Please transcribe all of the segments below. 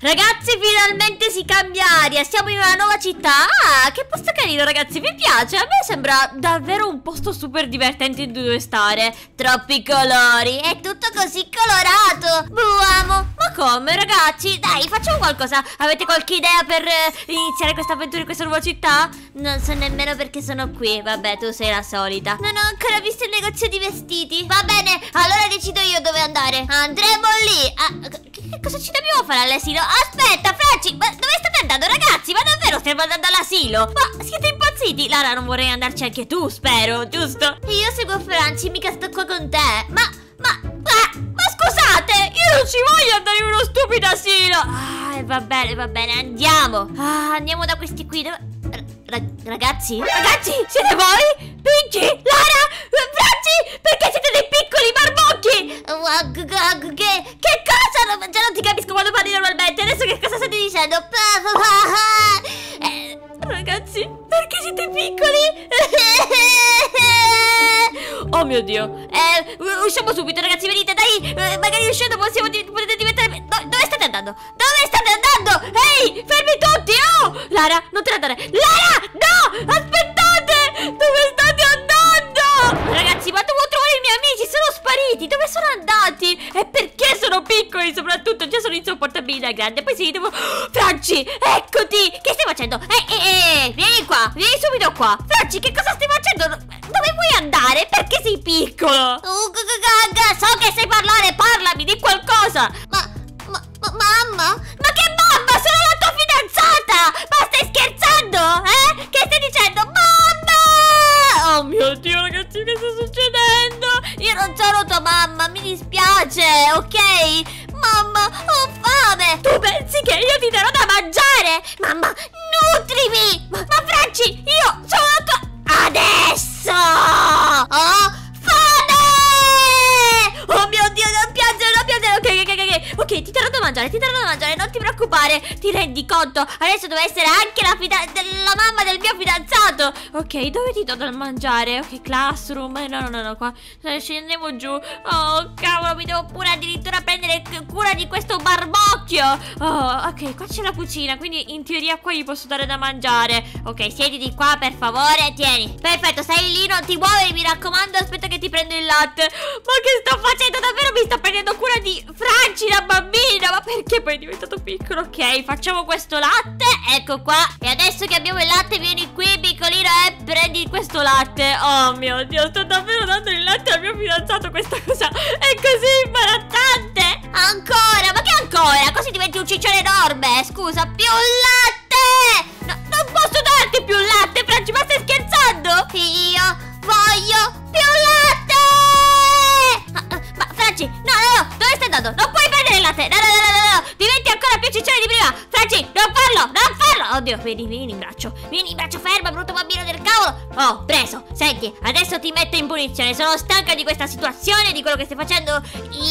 Ragazzi, finalmente si cambia aria. Siamo in una nuova città. Ah, che posto carino, ragazzi, mi piace. A me sembra davvero un posto super divertente dove stare. Troppi colori, è tutto così colorato. Amo. Ma come, ragazzi? Dai, facciamo qualcosa. Avete qualche idea per iniziare questa avventura in questa nuova città? Non so nemmeno perché sono qui. Vabbè, tu sei la solita. Non ho ancora visto il negozio di vestiti. Va bene, allora decido io dove andare. Andremo lì. Che cosa ci dobbiamo fare all'asilo? Aspetta, Franci, ma dove state andando, ragazzi? Ma davvero stiamo andando all'asilo? Ma siete impazziti? Lara, non vorrei andarci anche tu, spero, giusto? Io seguo Franci, mica sto qua con te. Ma scusate, io non ci voglio andare in uno stupido asilo. Va bene, andiamo. Andiamo da questi qui. Ragazzi, siete voi? Pinky, Lara, Franci, perché siete dei piccoli barbocchi? Che cosa? Già non ti capisco quando parli normalmente. Adesso che cosa state dicendo? Ragazzi, perché siete piccoli? Oh mio Dio. Usciamo subito, ragazzi, venite, dai. Magari uscendo potete diventare... Dove state andando? Ehi, fermi tutti. Oh, Lara, non te ne andare. Lara, no, aspettate. Dove state andando? Ragazzi, ma devo trovare i miei amici. Sono spariti. Dove sono andati? E perché sono piccoli? Soprattutto già sono insopportabili da grande. Poi si devo... Franci, eccoti. Che stai facendo? Vieni qua, vieni subito qua. Franci, che cosa stai facendo? Dove vuoi andare? Perché sei piccolo? So che sai parlare, parlami di qualcosa. Mamma? Ma che mamma? Sono la tua fidanzata! Ma stai scherzando? Che stai dicendo? Mamma! Oh mio Dio, ragazzi, che sta succedendo? Io non sono tua mamma, mi dispiace, ok? Mamma, ho fame! Tu pensi che io ti darò da mangiare? Mamma, nutrimi! Ma Franci, io sono la tua... Adesso! Ho fame! Oh mio Dio, non piangere! Ok, ti darò da mangiare, non ti preoccupare. Ti rendi conto? Adesso deve essere anche la mamma del mio fidanzato. Ok, dove ti do da mangiare? Ok, classroom. No, qua scendiamo giù. Oh, cavolo, mi devo pure addirittura prendere cura di questo barbocchio. Oh, ok, qua c'è la cucina, quindi in teoria qua gli posso dare da mangiare. Ok, siediti qua, per favore, tieni. Perfetto, stai lì, non ti muovere, mi raccomando. Aspetta che ti prendo il latte. Ma che sto facendo? Davvero mi sto prendendo cura di Franci, la bambina. Ma perché poi è diventato piccolo? Ok, facciamo questo latte. Ecco qua. E adesso che abbiamo il latte, vieni qui, piccolino, e prendi questo latte. Oh mio Dio, sto davvero dando il latte al mio fidanzato. Questa cosa è così imbarazzante. Ancora? Ma che ancora? Così diventi un ciccione enorme. Scusa, più latte. No, non posso darti più latte, Franci, ma stai scherzando? Io voglio più latte. Ma Franci, no, dove stai andando? Non puoi prendere il latte. No, diventi ancora più ciccione di prima. Franci, non farlo. Oddio, vieni in braccio, ferma, brutto bambino del cavolo. Oh, preso. Senti, adesso ti metto in punizione. Sono stanca di questa situazione, di quello che stai facendo.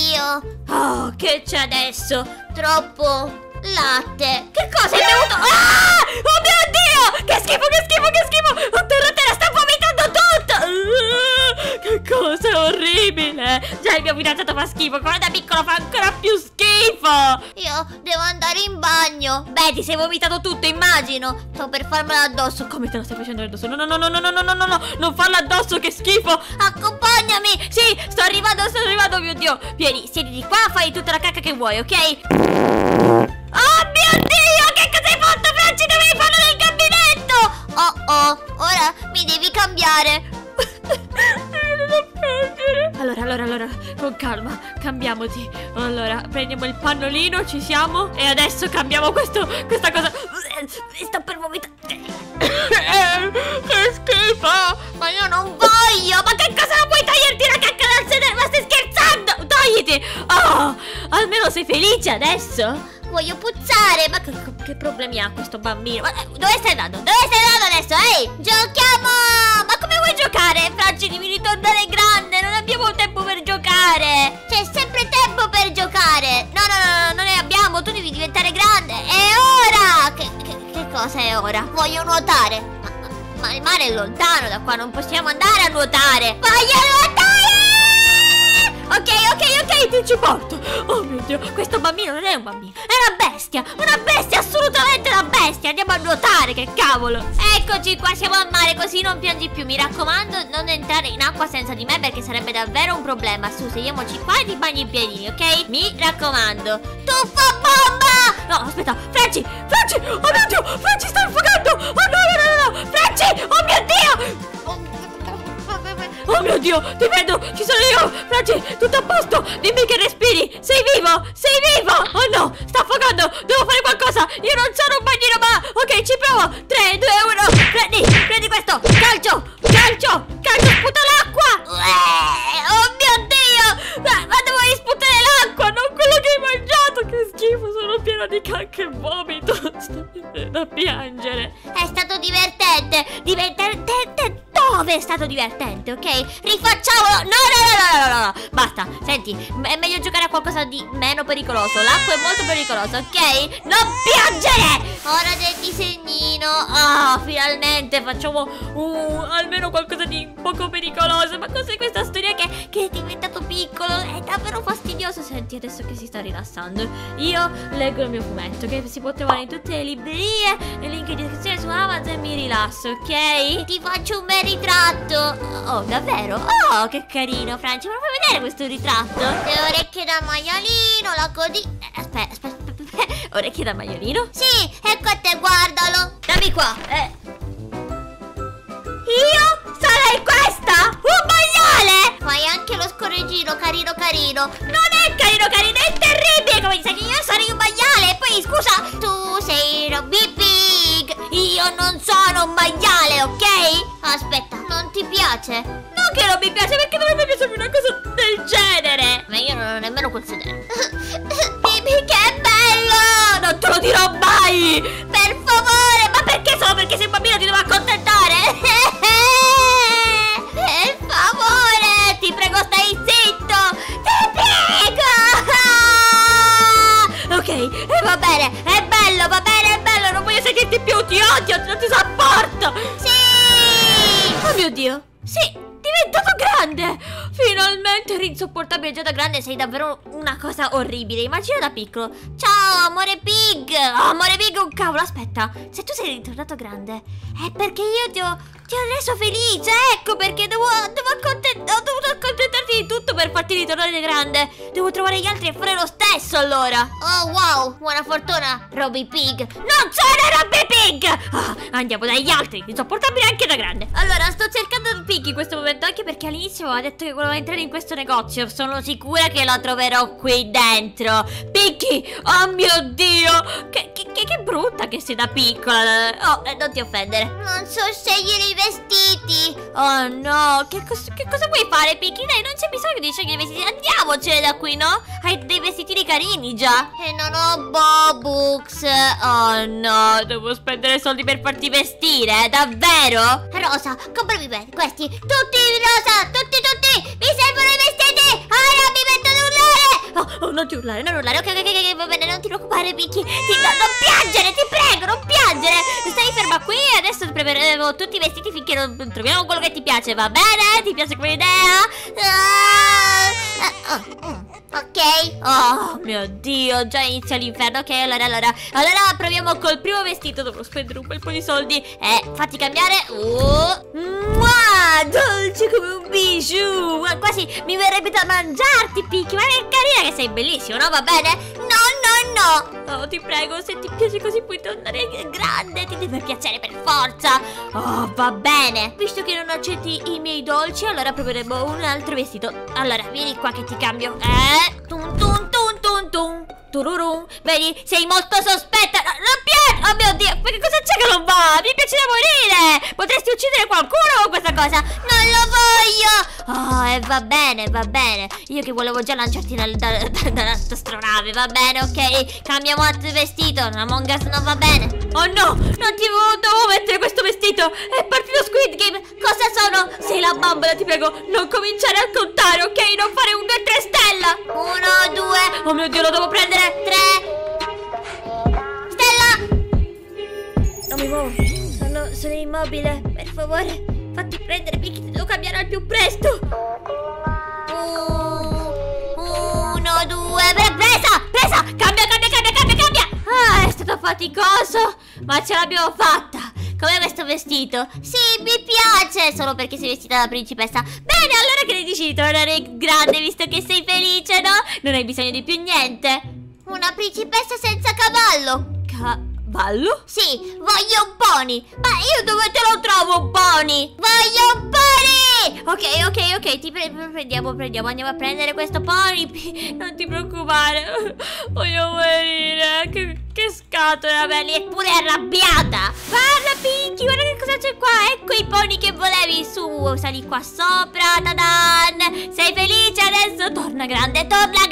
Oh, che c'è adesso? Troppo latte. Che cosa hai bevuto? Ah! Oh mio Dio! Che schifo! Oh, terra, sta vomitando tutto! Che cosa orribile! Già il mio fidanzato fa schifo, quello da piccolo fa ancora più schifo! Io devo andare in bagno. Beh, ti sei vomitato tutto, immagino. Sto per farmelo addosso. Come te lo stai facendo addosso? No, non farlo addosso, che schifo! Accompagnami! Sì, sto arrivando, mio Dio! Vieni, siediti qua, fai tutta la cacca che vuoi, ok? Oh mio Dio, che cosa hai fatto, Franci? Dovevi farlo nel gabinetto! Ora mi devi cambiare. Allora, con calma, cambiamoti. Allora, prendiamo il pannolino, ci siamo. E adesso cambiamo questa cosa. Sto per vomitare. Che schifo. Ma io non voglio. Ma che cosa, non puoi toglierti la cacca dal sedere? Ma stai scherzando? Togliti. Oh, almeno sei felice adesso? Voglio puzzare. Ma che problemi ha questo bambino? Ma dove stai andando? Adesso? Ehi, giochiamo. Ma come vuoi giocare? Franci, devi ritornare grande. Non abbiamo tempo per giocare. C'è sempre tempo per giocare. No, non ne abbiamo. Tu devi diventare grande. È ora. Che cosa è ora? Voglio nuotare. Ma il mare è lontano da qua. Non possiamo andare a nuotare. Voglio nuotare. Ok, ti ci porto. Oh mio Dio, questo bambino non è un bambino, è una bestia, assolutamente una bestia. Andiamo a nuotare, che cavolo. Eccoci qua, siamo al mare, così non piangi più. Mi raccomando, non entrare in acqua senza di me, perché sarebbe davvero un problema. Su, sediamoci qua e ti bagni i piedini, ok? Mi raccomando. Tuffo bomba! No, aspetta, Franci, oh mio Dio, Franci sta affogando. Oh no, Franci, oh mio Dio. Oh mio Dio, ti vedo, ci sono io. Franci, tutto a posto, dimmi che respiri. Sei vivo. Oh no, sta affogando, devo fare qualcosa. Io non sono un bagnino, ma ok, ci provo. 3, 2, 1, prendi questo. Calcio, sputa l'acqua. Oh mio Dio, ma dovevi sputare l'acqua, non quello che hai mangiato. Che schifo, sono piena di cacca e vomito. Sto da piangere. È stato divertente. Dove è stato divertente, ok? Rifacciamolo. No. Basta, senti, è meglio giocare a qualcosa di meno pericoloso. L'acqua è molto pericolosa, ok? Non piangere. Ora del disegnino. Finalmente facciamo almeno qualcosa di poco pericoloso. Ma cos'è questa storia che è diventato piccolo? È davvero fastidioso. Senti, adesso che si sta rilassando, io leggo il mio fumetto, che si può trovare in tutte le librerie, nel link in descrizione su Amazon, e mi rilasso, ok? Ti faccio un bel ritratto. Oh, davvero? Oh, che carino, Franci. Ma puoi vedere questo ritratto? Le orecchie da maialino, la codina. Aspetta. Orecchie da maialino? Sì, ecco a te, guardalo. Dammi qua. Io sarei questa? Un maiale? Fai anche lo scorreggino, carino. Non è carino, è terribile. Come sai che io sarei un maiale? E poi, scusa, tu sei Robby Pig. Io non sono un maiale, ok? Aspetta, non ti piace? Non che non mi piace, perché dovrebbe piacermi una cosa del genere. Ma io non ho nemmeno quel sedere. Bibi, che bello! Non te lo dirò mai! Per favore! Ma perché? Solo perché sei un bambino ti devo accontentare? Per favore! Ti prego, stai zitto! Ti prego! Ok, va bene, è bello, non voglio sentirti più, ti odio, non ti sopporto! Sì! Oh mio Dio! Sì, diventato grande! Finalmente eri insopportabile già da grande, sei davvero una cosa orribile. Immagina da piccolo. Ciao, amore Pig! Amore Pig, un cavolo, aspetta. Se tu sei ritornato grande, è perché io ti ho reso felice. Ecco perché ho dovuto accontentarti di tutto per farti ritornare grande. Devo trovare gli altri e fare lo stesso allora. Oh wow, buona fortuna, Robby Pig. Non sono Robby Pig! Andiamo dagli altri, insopportabile anche da grande. Allora, sto cercando Pig in questo momento, anche perché all'inizio aveva detto che voleva entrare in questo negozio. Sono sicura che lo troverò qui dentro. Piggy, oh mio Dio, che brutta che sei da piccola. Oh, non ti offendere. Non so scegliere i vestiti. Oh no, che cosa vuoi fare, Piggy? Dai, non c'è bisogno di scegliere i vestiti. Andiamocene da qui, no? Hai dei vestitini carini già. E non ho Bobux. Oh no, devo spendere soldi per farti vestire, davvero? Rosa, comprami questi. Tutti rosa, tutti. Mi servono i vestiti. Ora mi metto ad urlare. Oh, non urlare. Ok, va bene, non ti preoccupare, Piggy. Non piangere, ti prego, non piangere. Stai ferma qui e adesso prepareremo tutti i vestiti finché non troviamo quello che ti piace, va bene? Ti piace come idea? Ok. Oh mio Dio, già inizia l'inferno. Ok, allora proviamo col primo vestito. Dovrò spendere un bel po' di soldi. Fatti cambiare. Dolce come un bijou. Quasi mi verrebbe da mangiarti, Piggy. Ma che carina che sei, bellissimo, no? Va bene? No. Oh, ti prego, se ti piace così puoi tornare grande. Ti deve piacere per forza. Oh, va bene. Visto che non accetti i miei dolci, allora proveremo un altro vestito. Allora, vieni qua che ti cambio. Tururum. Vedi, sei molto sospetta. Non piace. Oh mio Dio, ma che cosa c'è che non va? Mi piace da morire. Potresti uccidere qualcuno con questa cosa. Non lo voglio. Oh, va bene. Io che volevo già lanciarti dall'astronave. Va bene, ok. Cambiamo altro vestito. Among Us non va bene. Oh no, non ti dovevo mettere questo vestito. È partito Squid Game. Cosa sono? Sei la bambola, ti prego. Non cominciare a contare, ok? Non fare un 2, 3 stella. 1, 2. Oh mio Dio, lo devo prendere. 3. Stella. Non mi muovo. Sono immobile. Per favore, fatti prendere, Piggy. Ti devo cambiare al più presto. 2, presa, cambia. Ah, è stato faticoso, ma ce l'abbiamo fatta. Come questo vestito? Sì, mi piace, solo perché sei vestita da principessa. Bene, allora che ne dici di tornare grande, visto che sei felice, no? Non hai bisogno di più niente. Una principessa senza cavallo. Cavallo? Sì, voglio un pony. Ma io dove te lo trovo un pony? Voglio un pony! Ok, prendiamo, andiamo a prendere questo pony. Non ti preoccupare. Voglio morire. Che scatola, belli, è pure arrabbiata. Guarda, Pinky, guarda che cosa c'è qua. Ecco i pony che volevi. Su, sali qua sopra. Tadan. Sei felice adesso? Torna grande.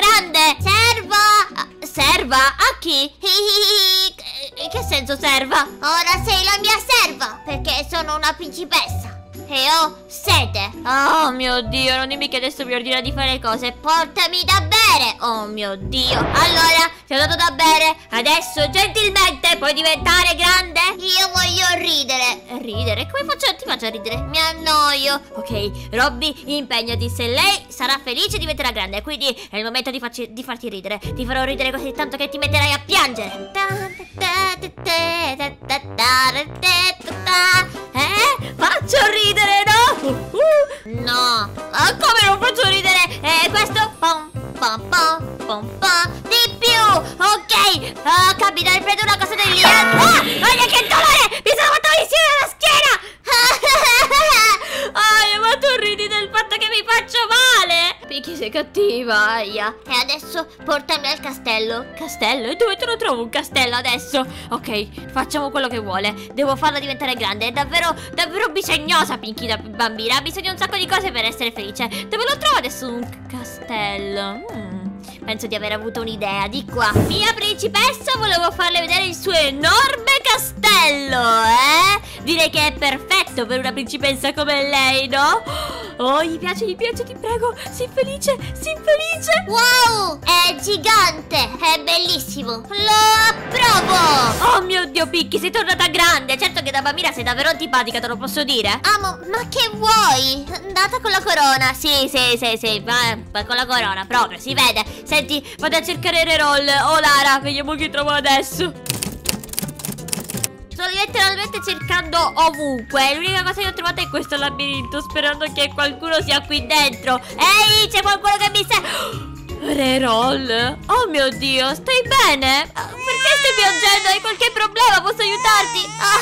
Serva? A chi? In che senso serva? Ora sei la mia serva, perché sono una principessa e ho sete. Oh mio Dio, non dimmi che adesso mi ordina di fare cose. Portami da bere. Oh mio Dio. Allora, ti ho dato da bere. Adesso gentilmente puoi diventare grande? Io voglio ridere. Ridere? Come ti faccio a ridere? Mi annoio. Ok, Robby, impegnati. Se lei sarà felice diventerà grande, quindi è il momento di farti ridere. Ti farò ridere così tanto che ti metterai a piangere. Faccio ridere, no? No. Come non faccio ridere? Questo pom pom pom pom pom. Di più. Ok. Capitano, prendo una cosa del lì. Guarda che dolore. Mi sono fatto insieme alla schiena. Ma tu ridi del fatto che mi faccio male. Pinky, sei cattiva, aia. E adesso portami al castello. Castello? E dove te lo trovo un castello adesso? Ok, facciamo quello che vuole. Devo farla diventare grande. È davvero bisognosa, Pinky, da bambina. Ha bisogno di un sacco di cose per essere felice. Dove lo trovo adesso un castello? Penso di aver avuto un'idea. Di qua. Mia principessa, volevo farle vedere il suo enorme castello, Direi che è perfetto per una principessa come lei, no? Oh, gli piace, ti prego. Sii felice. Wow, è gigante, è bellissimo. Lo approvo. Oh mio Dio, Pinky, sei tornata grande. Certo che da bambina sei davvero antipatica, te lo posso dire. Amo, ma che vuoi? Andata con la corona. Sì, va con la corona, proprio, si vede. Senti, vado a cercare Reroll. Oh Lara, vediamo chi trovo adesso. Sto letteralmente cercando ovunque. L'unica cosa che ho trovato è questo labirinto, sperando che qualcuno sia qui dentro. Ehi, c'è qualcuno che mi Reroll? Oh mio Dio, stai bene? Perché stai piangendo? Hai qualche problema? Posso aiutarti?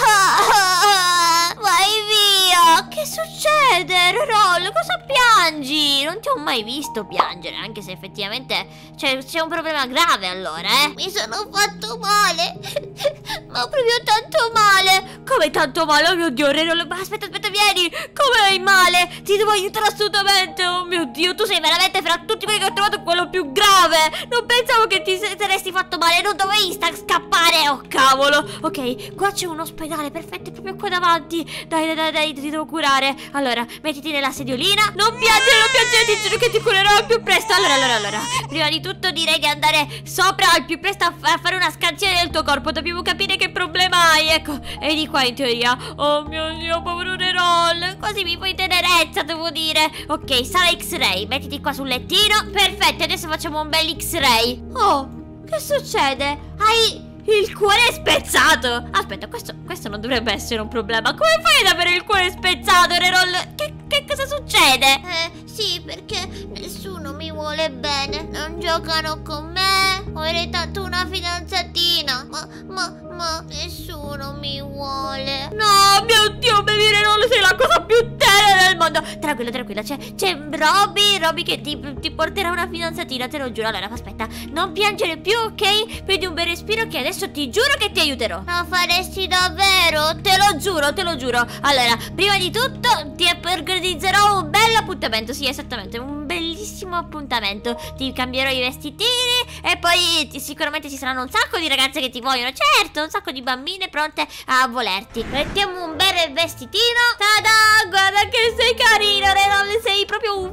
Vai via. Che succede, Reroll? Cosa piangi? Non ti ho mai visto piangere, anche se effettivamente c'è un problema grave allora, Mi sono fatto male. Ma proprio tanto male. Come tanto male? Oh mio Dio, Reroll. Aspetta, vieni. Come hai male? Ti devo aiutare assolutamente. Oh mio Dio, tu sei veramente fra tutti quelli che ho trovato quello più grave. Non pensavo che ti saresti fatto male. Non dovevi scappare. Oh cavolo. Ok, qua c'è un ospedale. Perfetto, è proprio qua davanti. Dai, ti devo curare. Allora, mettiti nella sediolina. Non piangere, ti giuro che ti curerò al più presto. Allora, prima di tutto direi di andare sopra al più presto a fare una scansione del tuo corpo. Dobbiamo capire che problema hai. Ecco, e di qua in teoria. Oh mio Dio, povero Reroll. Quasi mi fai tenerezza, devo dire. Ok, sala X-ray. Mettiti qua sul lettino. Perfetto, adesso facciamo un bel X-ray. Oh, che succede? Hai il cuore spezzato. Aspetta, questo non dovrebbe essere un problema. Come fai ad avere il cuore spezzato, Reroll? Che cosa succede? Sì, perché nessuno mi vuole bene. Non giocano con me. Ho ereditato una fidanzatina. Ma nessuno mi vuole. No, mio Dio, baby Reroll, sei la cosa più tenera del mondo. Tranquilla, c'è Robby che ti porterà una fidanzatina, te lo giuro. Allora, aspetta, non piangere più, ok? Prendi un bel respiro che adesso ti giuro che ti aiuterò. Lo faresti davvero? Te lo giuro. Allora, prima di tutto ti organizzerò un bel appuntamento. Sì, esattamente, un bellissimo appuntamento. Ti cambierò i vestitini e poi sicuramente ci saranno un sacco di ragazze che ti vogliono. Certo, un sacco di bambine pronte a volerti. Mettiamo un bel vestitino. Tada, guarda che sei carino, Reroll. Sei proprio un figurino.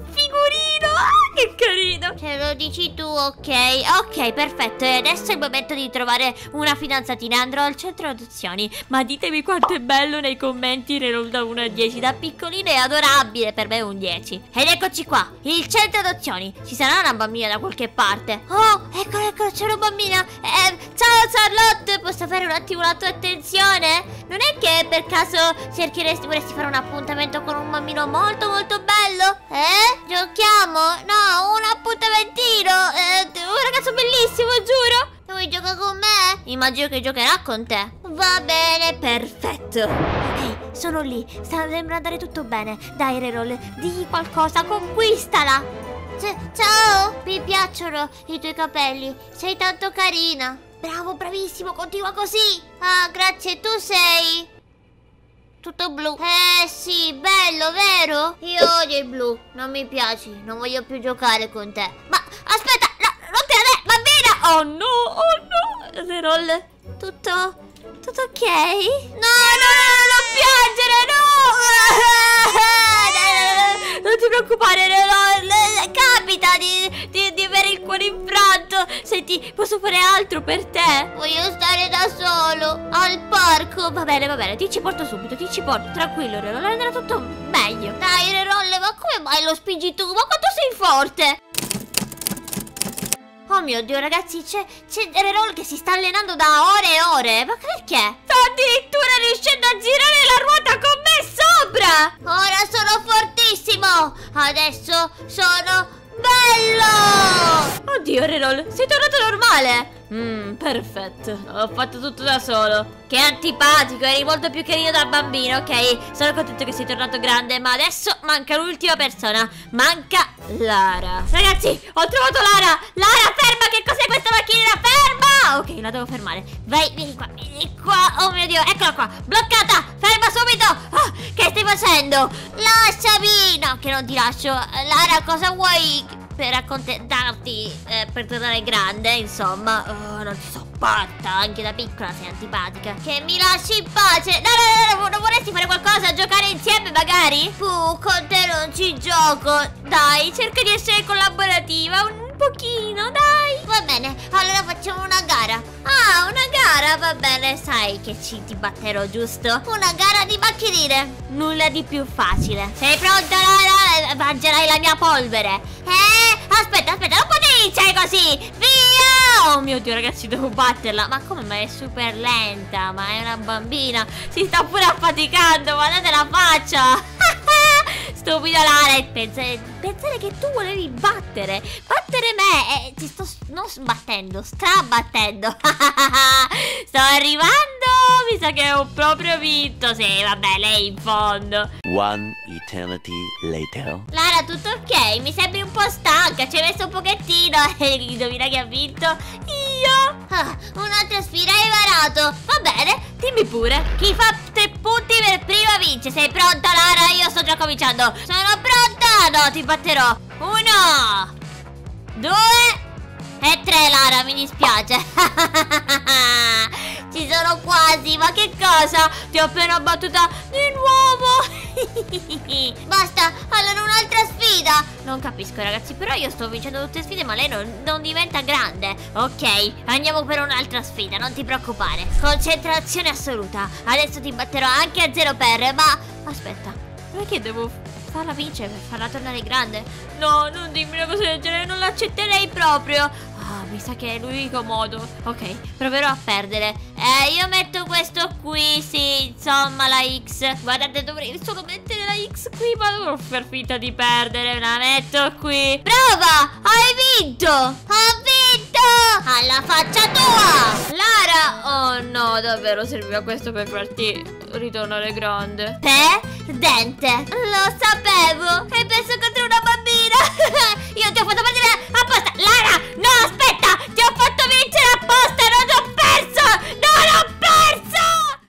figurino. Ah, che carino. Se lo dici tu, ok, Perfetto. E adesso è il momento di trovare una fidanzatina. Andrò al centro adozioni. Ma ditemi quanto è bello nei commenti. Reroll da 1 a 10. Da piccolino è adorabile. Per me è un 10. Ed eccoci qua, il centro adozioni. Ci sarà una bambina da qualche parte. Oh, eccolo, c'è una bambina. Ciao Charlotte, posso fare un attimo la tua attenzione? Non è che per caso vorresti fare un appuntamento con un bambino molto bello? Giochiamo? No, un appuntamentino. Un ragazzo bellissimo, giuro. Vuoi giocare con me? Immagino che giocherà con te. Va bene. Perfetto. Ok, sono lì. Sembra andare tutto bene. Dai, Reroll, digli qualcosa, conquistala. Ciao, mi piacciono i tuoi capelli. Sei tanto carina. Bravo, bravissimo, continua così. Ah, grazie, tu sei tutto blu. Sì, bello, vero? Io odio il blu, non mi piaci, non voglio più giocare con te. Ma aspetta, no, non te la bambina. Oh no. Reroll, tutto ok? No, non piangere, no. Non ti preoccupare, Reroll. Capita di avere il cuore infranto. Senti, posso fare altro per te? voglio stare da solo al parco. Va bene, ti ci porto subito, tranquillo, Reroll, andrà tutto meglio. Dai, Reroll, ma come mai lo spingi tu? Ma quanto sei forte? Oh mio Dio, ragazzi, c'è Reroll che si sta allenando da ore e ore. Ma perché? Sta addirittura riuscendo a girare la ruota con me sopra. Ora sono fortissimo. Adesso sono bello. Oddio, Reroll, sei tornato normale. Perfetto, ho fatto tutto da solo. Che antipatico, eri molto più carino da bambino, ok? Sono contento che sei tornato grande, ma adesso manca l'ultima persona. Manca Lara. Ragazzi, ho trovato Lara. Lara, ferma, che cos'è questa macchinina? Ferma! Ok, la devo fermare. Vai, vieni qua. Oh mio Dio, eccola qua, bloccata. Ferma subito. Che stai facendo? Lasciami. No, che non ti lascio. Lara, cosa vuoi? Per accontentarti, per tornare grande, insomma. Non ti sopporto, anche da piccola sei antipatica. Che mi lasci in pace. No, non vorresti fare qualcosa? Giocare insieme magari? Con te non ci gioco. Dai, cerca di essere collaborativa un pochino, dai. Va bene, allora facciamo una gara. Ah, una gara, va bene. Sai che ti batterò, giusto? Una gara di macchinine. Nulla di più facile. Sei pronta, Lara? Mangerai la mia polvere. Aspetta, non potevi iniziare così. Via! Oh mio Dio, ragazzi, devo batterla. Ma come? Ma è super lenta. Ma è una bambina. Si sta pure affaticando. Guardate la faccia. Stupida Lara. E pensare che tu volevi battere me. Ti sto non sbattendo, strabattendo. Sto arrivando. Mi sa che ho proprio vinto. Sì, vabbè, lei in fondo. One eternity later. Lara, tutto ok? Mi sembri un po' stanca. Ci hai messo un pochettino. Indovina chi ha vinto? Io. Un'altra sfida hai varato. Va bene, dimmi pure. Chi fa 3 punti per prima vince. Sei pronta, Lara? Io sto già cominciando. Sono pronta. No, ti batterò. 1, 2 e 3, Lara, mi dispiace. Ci sono quasi. Ma che cosa? Ti ho appena battuta di nuovo. Basta, allora un'altra sfida. Non capisco, ragazzi, però io sto vincendo tutte le sfide, ma lei non diventa grande. Ok, andiamo per un'altra sfida, non ti preoccupare. Concentrazione assoluta. Adesso ti batterò anche a 0 per. Ma aspetta, perché devo farla vincere per farla tornare grande? No, non dimmi una cosa del genere, non l'accetterei proprio. Mi sa che è l'unico modo. Ok, proverò a perdere. Io metto questo qui, sì, insomma, la X. Guardate, dovrei solo mettere la X qui, ma dovrò far finta di perdere. La metto qui. Brava, hai vinto. Ho vinto. Alla faccia tua. Lara. Oh no, davvero serviva questo per farti ritornare grande. Perdente. Lo sapevo. Hai perso contro